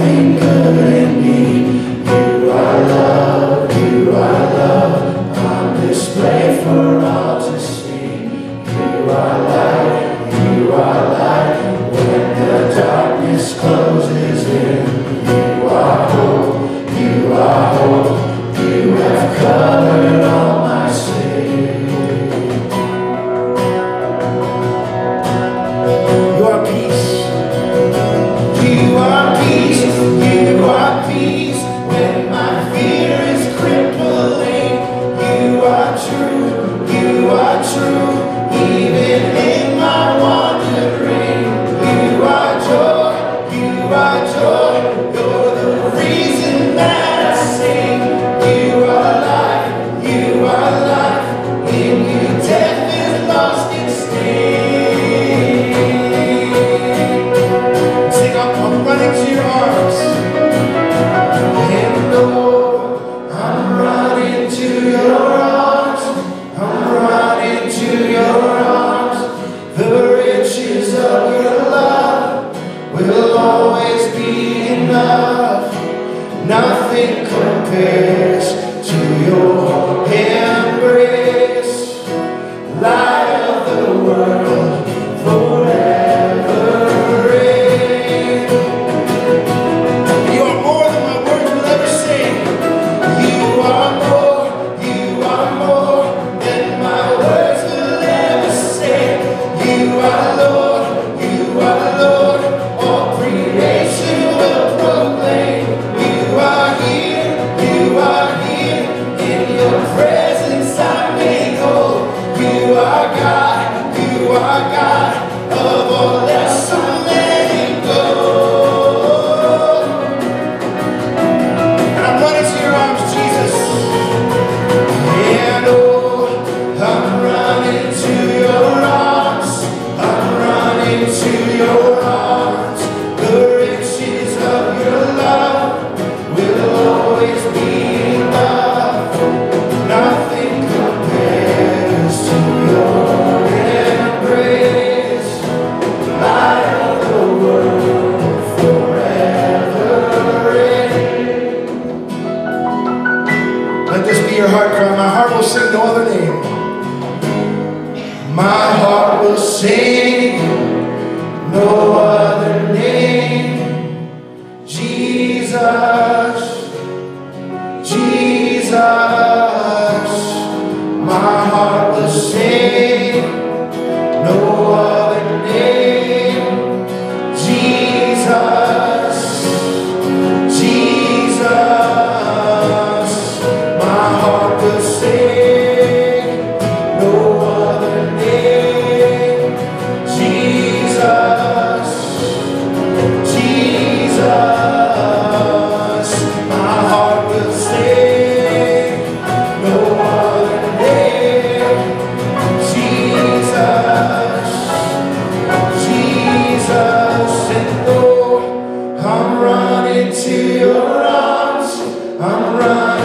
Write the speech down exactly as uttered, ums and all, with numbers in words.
something good in me. You are love, you are love, on display for all to see. You are light, you are light, when the darkness closes in. You are hope, you are hope, you have covered all my sin. You are peace, you are peace, you are peace, when my fear is crippling. You are true, you are true, even in my wandering. You are joy, you are joy, you're the reason that I sing. You are life, you are life, in you death is lost in sting. Sing up, I'm running to your arms. And oh, I'm running to your arms, I'm running to your arms. The riches of your love will always be enough. Nothing compares to your embrace. Light of the world, forever reign. You are more than my words will ever say. You are more, you are more than my words will ever say. You are Lord, you are Lord, all creation will proclaim. You are here, you are here, in your presence I'm made whole. You are God, you are God, of all else I'm letting go. And I'm running to your arms, Jesus. And oh, I'm running to your arms, I'm running to your arms. The riches of your love will always be enough. Nothing compares to your embrace. Light of the world, forever reign. Let this be your heart cry. My heart will sing no other name. My heart will sing no other name. Jesus, Jesus. My heart will sing no other name. Jesus, Jesus. My heart will sing no other name. Jesus, Jesus. My heart will sing no other name. Jesus, Jesus. And oh, I'm running to your arms, I'm running.